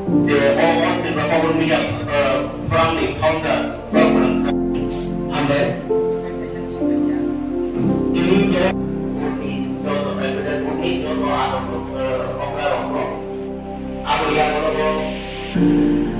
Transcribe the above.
The all the power media from the counter program. Amen. Ini contoh evidence ini contoh atau orang aku yang orang